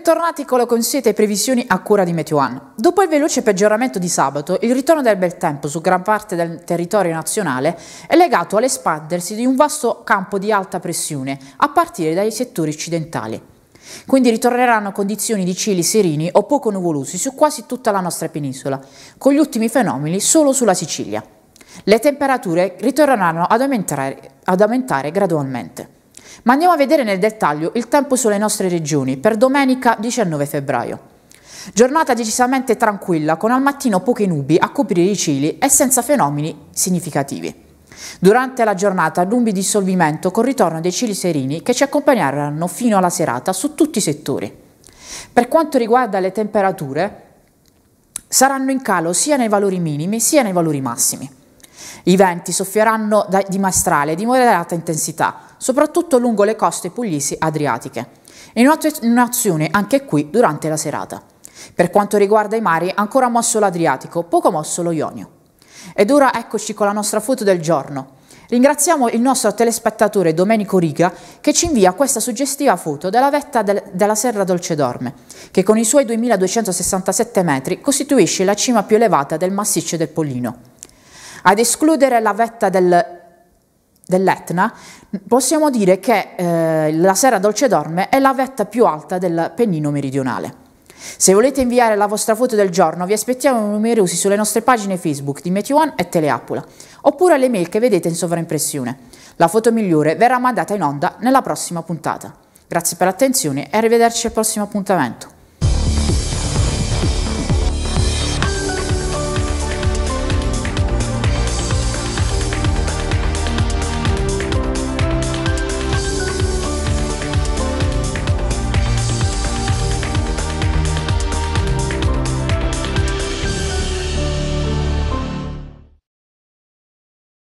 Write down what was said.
bentornati con le consuete previsioni a cura di Meteo One. Dopo il veloce peggioramento di sabato, il ritorno del bel tempo su gran parte del territorio nazionale è legato all'espandersi di un vasto campo di alta pressione a partire dai settori occidentali. Quindi ritorneranno condizioni di cieli sereni o poco nuvolosi su quasi tutta la nostra penisola, con gli ultimi fenomeni solo sulla Sicilia. Le temperature ritorneranno ad aumentare gradualmente. Ma andiamo a vedere nel dettaglio il tempo sulle nostre regioni per domenica 19 febbraio. Giornata decisamente tranquilla, con al mattino poche nubi a coprire i cieli e senza fenomeni significativi. Durante la giornata nubi di dissolvimento con ritorno dei cieli sereni che ci accompagneranno fino alla serata su tutti i settori. Per quanto riguarda le temperature, saranno in calo sia nei valori minimi sia nei valori massimi. I venti soffieranno di maestrale di moderata intensità, soprattutto lungo le coste pugliesi adriatiche, in un'azione anche qui durante la serata. Per quanto riguarda i mari, ancora mosso l'Adriatico, poco mosso lo Ionio. Ed ora eccoci con la nostra foto del giorno. Ringraziamo il nostro telespettatore Domenico Riga che ci invia questa suggestiva foto della vetta della Serra Dolcedorme, che con i suoi 2267 metri costituisce la cima più elevata del massiccio del Pollino. Ad escludere la vetta dell'Etna, possiamo dire che la Serra Dolcedorme è la vetta più alta del Pennino meridionale. Se volete inviare la vostra foto del giorno, vi aspettiamo numerosi sulle nostre pagine Facebook di Meteo One e Teleappola, oppure alle mail che vedete in sovraimpressione. La foto migliore verrà mandata in onda nella prossima puntata. Grazie per l'attenzione e arrivederci al prossimo appuntamento.